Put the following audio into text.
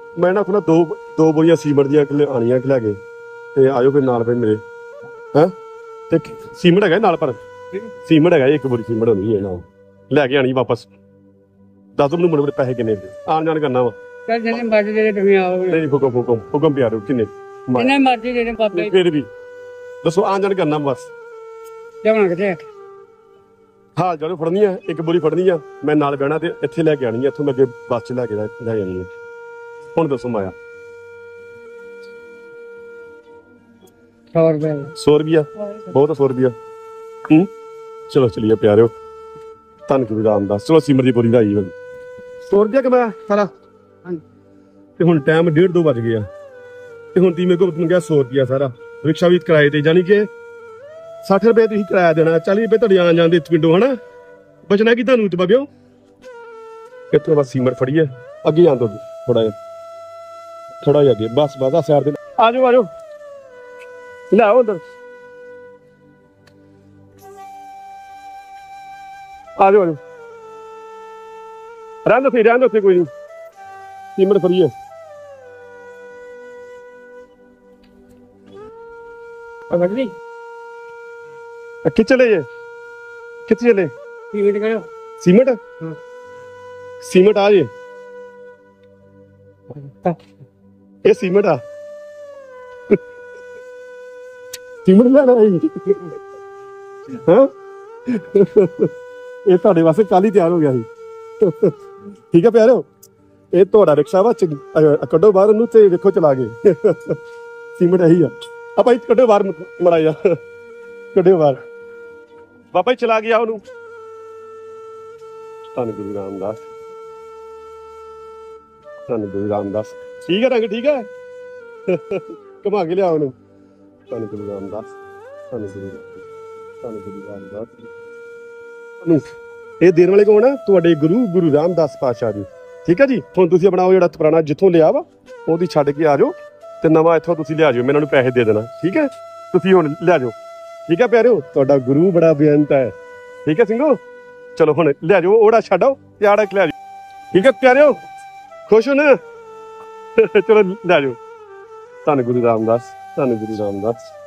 मैं ना अपना दो बोरियां सीमेंट दियां आनियां लै के ते आयो फिर नाल फिर मेरे हैं ते सीमेंट है नाल पर सीमेंट है एक बोरी सीमेंट होनी है नाल लैके आनी वापस दस दो मुंडे पैसे किन्ने आन जान करना वा नहीं हुक्म प्यार किन्ने फिर भी दसो आन जान करना बस हाँ जानो फड़नी है एक बोरी फड़नी है मैं नाल बहना ते इत्थे लैके आनी है इत्थों मैं अगे बस च लैके लै जानी है हुण दसो माया 100 रुपया बहुत 100 रुपया चलो चलिए प्यारे धन गुरु रामदास चलो सिमर दी बोरी लाई 100 रुपया कमाया सारा ते हुण टाइम 1:30 2 बज गया ते हुण ती मेरे को मंगया 100 रुपया सारा रिक्शा भी किराए ते जानी कि 60 रुपए तुसीं किराया देना 40 रुपए तुहाडे आन जान दे पिंडों है ना बचना की तुहानूं बाबिओ कितने बस सीमर फड़िए अगे जान दो थोड़ा जिहा अगे बस बस साइड ते आ जाओ ले आओ उधर आ जाओ रहने दो फिर कोई नहीं सीमर फड़िए कित चले ये कित चले सीमेंट सीमेंट आ ये सीमेंट आ सीमेंट लेना हाँ ये ਤੁਹਾਡੇ ਵਾਸਤੇ ਕੱਲ ਹੀ ਤਿਆਰ ਹੋ ਗਿਆ ਸੀ ਠੀਕ ਹੈ ਪਿਆਰਿਓ ਇਹ ਤੁਹਾਡਾ ਰਿਕਸ਼ਾ ਵਾ ਕੱਢੋ ਬਾਹਰ ਨੂੰ ਤੇ ਵੇਖੋ ਚਲਾ ਗਏ ਸੀਮੈਂਟ ਇਹੀ ਆ ਆਪਾਂ ਇੱਥੇ ਕੱਢੋ ਬਾਹਰ ਮੜਾ ਜਾ ਕੱਢਿਓ ਬਾਹਰ ਬਾਬਾ ਚਲਾ ਗਿਆ ਉਹਨੂੰ ਧੰਨ ਗੁਰੂ ਰਾਮਦਾਸ ਧੰਨ ਗੁਰੂ ਰਾਮਦਾਸ ਠੀਕ ਹੈ ਰੰਗ ਠੀਕ ਹੈ ਘੁਮਾ ਕੇ ਲਿਆ ਉਹਨੂੰ ਧੰਨ ਗੁਰੂ ਰਾਮਦਾਸ ਧੰਨ ਗੁਰੂ ਰਾਮਦਾਸ ਇਹ ਦੇਣ ਵਾਲੇ ਕੌਣ ਆ ਤੁਹਾਡੇ ਗੁਰੂ ਰਾਮਦਾਸ ਪਾਤਸ਼ਾਹ ਜੀ ਠੀਕ ਹੈ ਜੀ ਹੁਣ ਤੁਸੀਂ ਆਪਣਾ ਉਹ ਜਿਹੜਾ ਪੁਰਾਣਾ ਜਿੱਥੋਂ ਲਿਆ ਵਾ ਉਹਦੀ ਛੱਡ ਕੇ ਆ ਜਾਓ ਤੇ ਨਵਾਂ ਇੱਥੋਂ ਤੁਸੀਂ ਲਿਆ ਜਾਓ ਮੈਂ ਇਹਨਾਂ ਨੂੰ ਪੈਸੇ ਦੇ ਦੇਣਾ ਠੀਕ ਹੈ ਤੁਸੀਂ ਹੁਣ ਲਿਆ ਜਾਓ ठीक है प्यारे ਤੁਹਾਡਾ गुरु बड़ा बेअंत है ठीक है सिंघो चलो हुण ले जाओ ओड़ा छड्ड आओ ते आड़ा ले जाओ ठीक है प्यारे खुश हो ना चलो ले जाओ धन गुरु रामदास